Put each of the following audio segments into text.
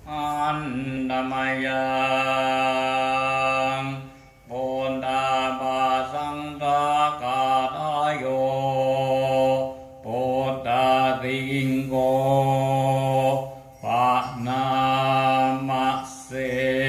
อันธรรมยังปุณตาปะสังฆกาทายโยปุตตะติงโกปะนามะเส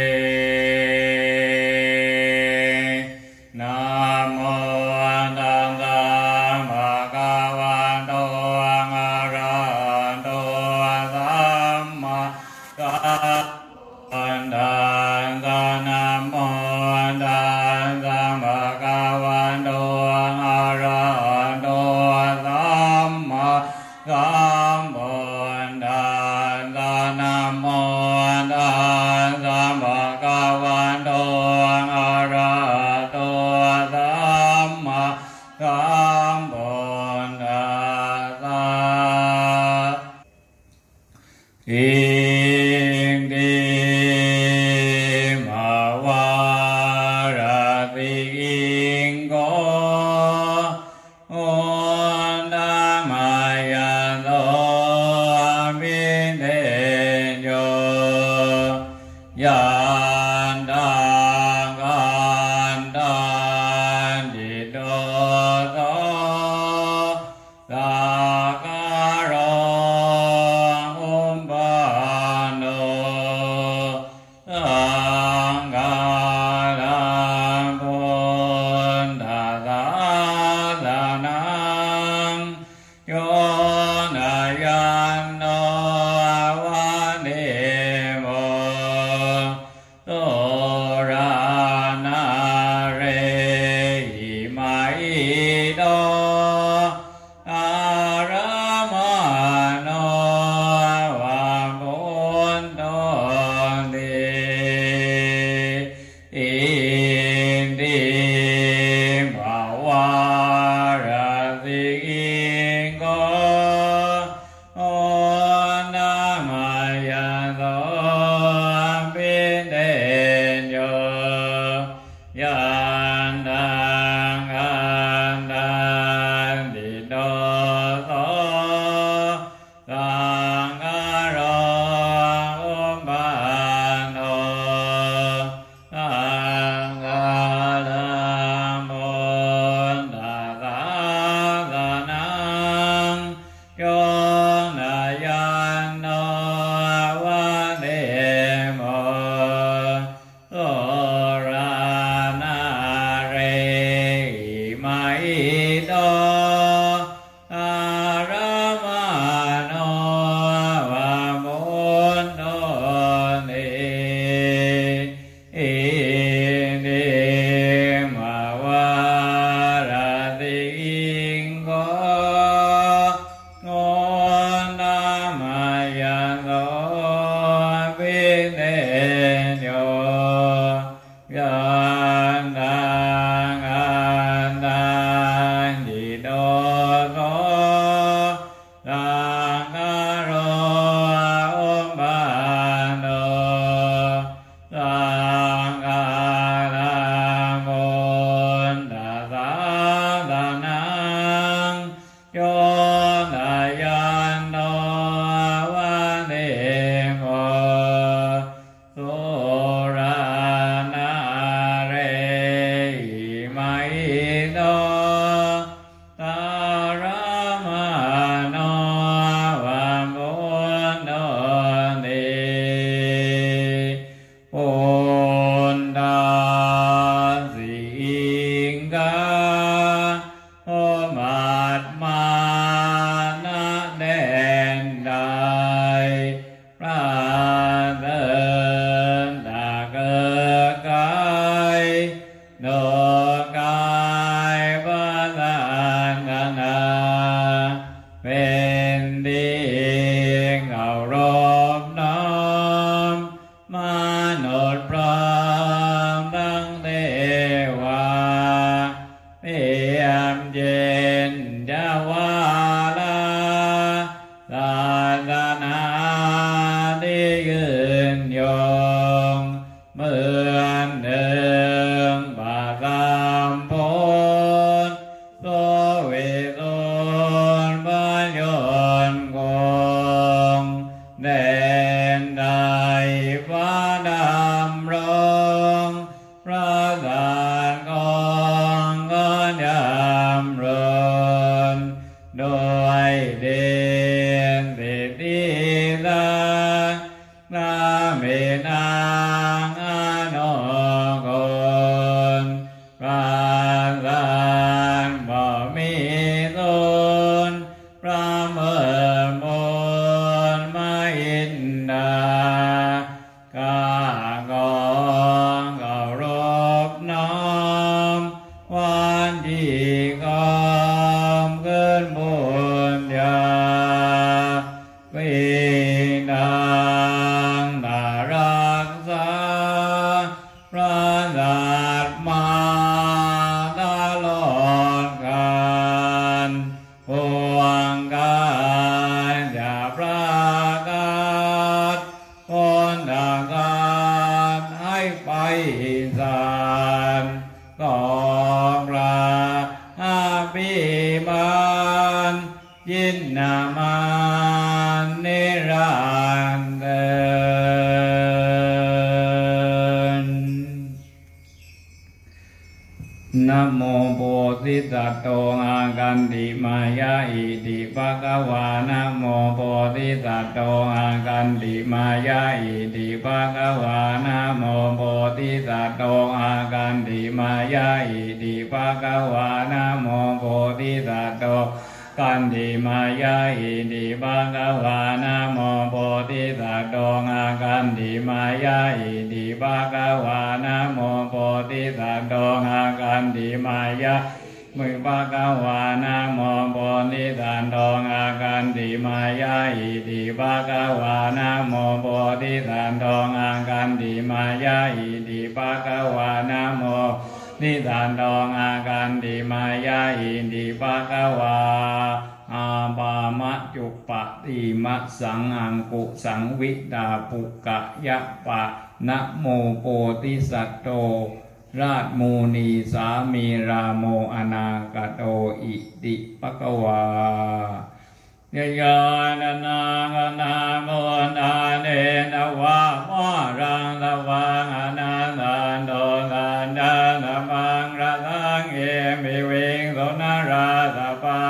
นะโมตัสสะภะคะวะโตอะระหะโตสัมมาสัมพุทธัสสะนะโมตัสสะภะคะวะโตอะระหะโตสัมมาสัมพุทธัสสะนะโมตัสสะภะคะวะโตอะระหะโตสัมมาสัมพุทธัสสะอิติภาวะรติอิงโกโอนะมายะโตมิเตโยยันตังกันตังจิตโตโตสักการะอุปปานโนสังฆารังพุทธัสสะสะนังโยนะยันโนวันเดโมโสรานาเรหิมาอิโตอารามาโนวะพุทโธเตอิติภาวะรติอิงโกโอนะมายะโตปิเตโยยันตังกันตังจิตโตโตสังฆาระอุปปานโนสังฆารังพุทธัสสะสะนังโยนะยันโนวันเดโมโสรานาเรหิมาอิโตอารามาโนวะพุทโธเตอิติภาวะรติอิงโกโอนะมายะโตปิเตโยยันตังกันตังจิตโตโตสังฆาระอุปปานโนสังฆารังพุทธัสสะสะนังโยนะยันโนวันเดโมโสรานาเรหิมาอิโตอารามาโนวะพุทโธเตปุณตาสิงกาโอมัตมานะแดนใดพระเดินตาเกิดกายโนกายพระสานนาเป็นดีเอารบน้อมมนุษย์พร้อมทั้งเทวาเพียมเย็นจาวาลาศาสนาที่ยืนยงเหมือนเดิมบาสามพุทธโสเวโสนพยนต์โกญญาวินังตารักษาพระสัตมาตลอดกาลพวงกายจะประกาศพ้นจากการให้ไปสารของพระอาภิบาลยินนามานิรันดรนะโมโพธิสัตว์โตอากันติมายาอิติภะคะวานะโมโพธิสัตว์โตอากันติมายาอิติภะคะวานะโมโพธิสัตว์โตอากันติมายาอิติภะคะวานะโมโพธิสัตว์โตกันติมายาอิติภะคะวานะโมโพธิสัตว์โตอากันติมายาอิติภะคะวานะโมโพธิสัตว์โตอากันติมายามิภะคะวานะโมโพธิสัตว์โตอากันติมายาอิติภะคะวานะโมโพธิสัตว์โตอากันติมายาอิติภะคะวานะโมนิสันโตอากันติมายาอิติภะคะวาอาปามะจุปะติมะสังอังกุสังวิดาปุกะยะปะนะโมโพธิสัตโตราชมูนีสามีราโมอนาคโตอิติภะคะวายะยานนาคนาโมนาเนนวะมะรังตวังอนันตันโตสันดานะมังระทังเอมิวิงโสนาราสปะ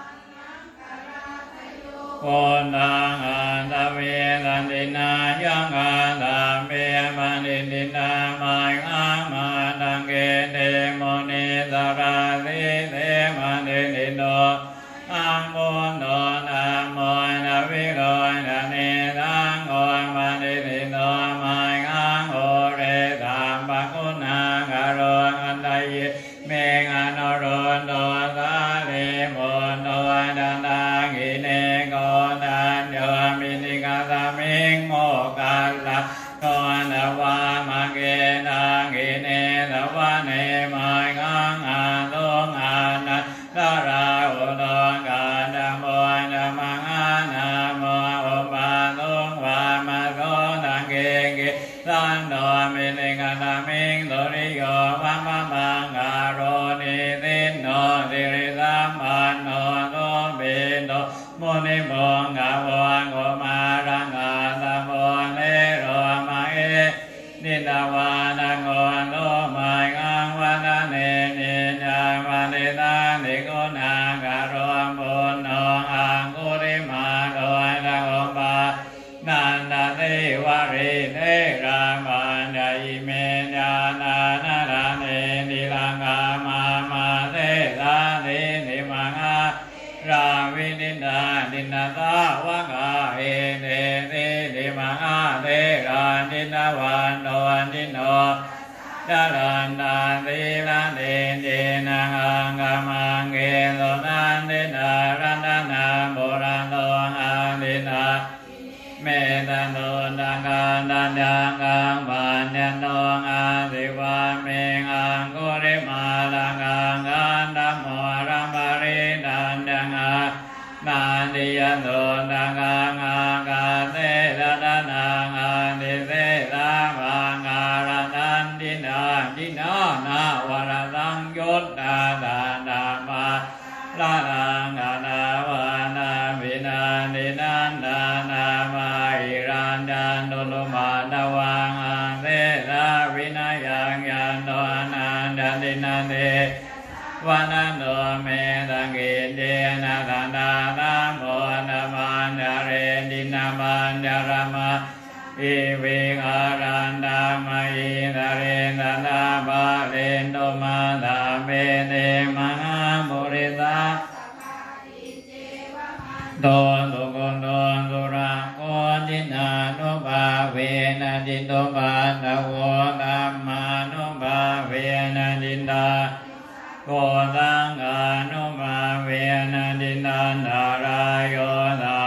โกนังอันตเวสันตินายังอันตเมมันติตินามังอามาตังเกเตโมนิสราสิเตมันติติโนอังโมโนนะโมนะวิโรนะเนตังโอมันติติโนมังอังโอเรตัมปะกุณังอโรอันตยเมงอโนโรนโตสาลิโมโนดันตังอิเนโกนันโยมินิกาสมิงโมกัลละโกนวามะเกนังอิเนสวะเนมังอังอาโตอานันตราอุโตกาณโมนะมังอานาโมอุปาโตวามะโสตังเกกิสันโตมินิกาสมิงโตริโยวัมมะมังอาโรนิตินโนสิริสัมปันโนโตเบโตโมนิโมงาวังโอมารังอาตาโมเลโรมาเอนิตาวานังโอโลมางังวานาเนนิญามานิตานิโกนาการุณบุญโนอังกุริมาโดยละโอปานันตเทวริเทรามันดาอิเมญานานาราเนนิลังกามามาเทสาเนนิมังอาราวินิดาดินาตาวะกาเอเนเตนิมังอาเทรานินาวันโนนิโนดาลันดาติลาเดเจนังอังกามังเกโสนันตินารันดานาโบราณโตอาตินาเมตโนดังการดันยังกังปัญญโนอาติวาเมงังกุริมาลังกังกันดัมโมรัมปาริดันยังอานันติยโนดังกังอากาเตระดานังอันติเตตามังการนันตินาทินานาวรสังยุตตาดานามาลานังอานาวานาวินานินันดานามาอิรันดันตุลุมาตวังอันเตสาวินายังยันโตอนันดันตินันเตวานันโตเมตังกิเจนะทันตาตัมโมนะมันดาเรดินามันดารมาอิวิอารันดามาอิดาเรนตาบาเลนโตมาตาเปเตมหาบุริตาโตตุโกโตสุรังโกจินานุภาเวนะจิตโตปาตะโวตัมมานุภาเวนะจินตาโกตังอนุภาเวนะจินตาารายโยนา